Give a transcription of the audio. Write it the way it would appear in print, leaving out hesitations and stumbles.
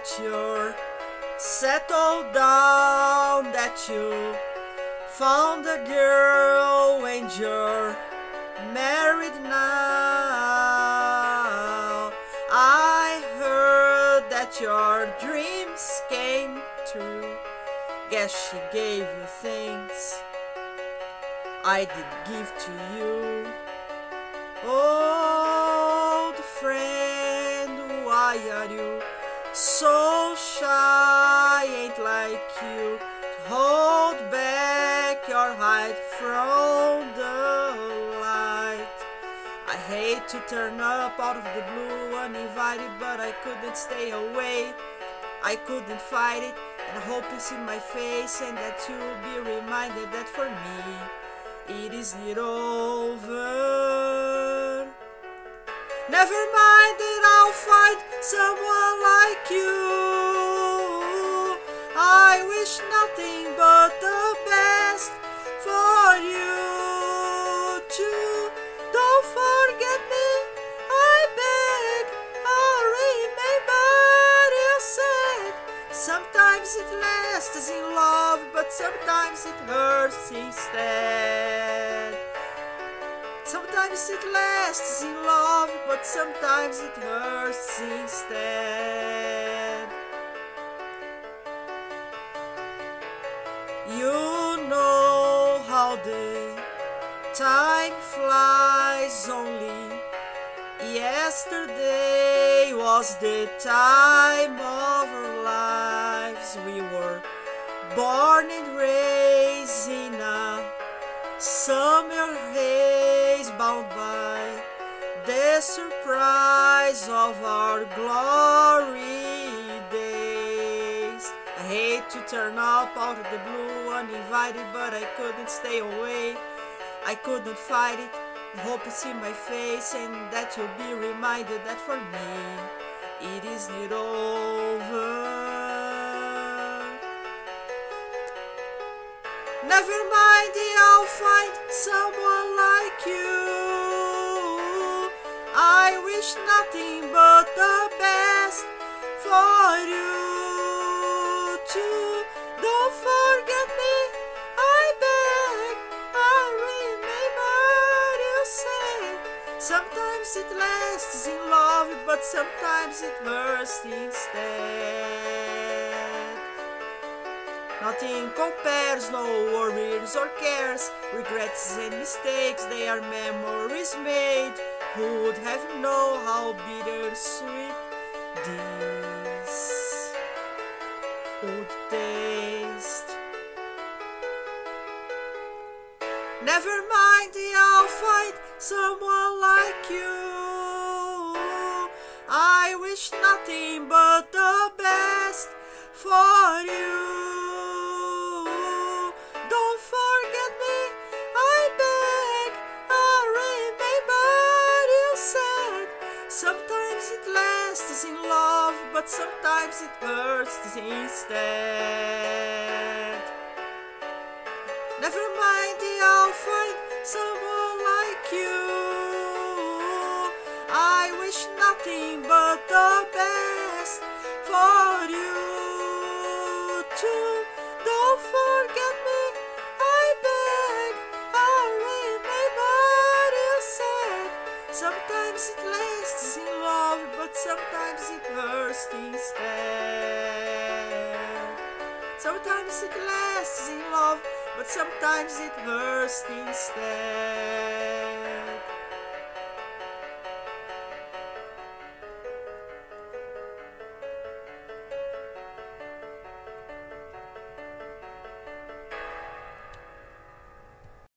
you're settled down, that you found a girl and you're married now. I heard that your dreams came true. Guess she gave you things I did give to you. Old friend, why are you so shy? Ain't like you to hold back your height from the light. I hate to turn up out of the blue uninvited, but I couldn't stay away. I couldn't fight it, and I hope you see my face and that you'll be reminded that for me it isn't over. Never mind that I'll find someone like you. I wish nothing but the best for you too. Don't forget me, I beg. I'll remember you said. Sometimes it lasts in love, but sometimes it hurts instead. Sometimes it lasts in love, but sometimes it hurts instead. You know how the time flies. Only yesterday was the time of our lives. We were born and raised in a summer haze, bound by the surprise of our glory days. I hate to turn up out of the blue uninvited, but I couldn't stay away. I couldn't fight it. I hope you see my face and that you'll be reminded that for me it isn't over. Never mind, I'll find someone like you. I wish nothing but the best for you too. Don't forget me, I beg. I remember you say. Sometimes it lasts in love, but sometimes it hurts instead. Nothing compares, no worries or cares, regrets and mistakes, they are memories made. Who would have known how bittersweet this would taste? Never mind, I'll find someone like you. I wish nothing but the best for you. Don't forget me, I beg. I'll remember you said. Sometimes it lasts in love, but sometimes it hurts instead. Never mind, I'll find someone like you. I wish nothing but the best for you too. Don't forget me, I beg. I'll remember you said. Sometimes it lasts in love, but sometimes it hurts instead. Sometimes it lasts in love, but sometimes it hurts instead.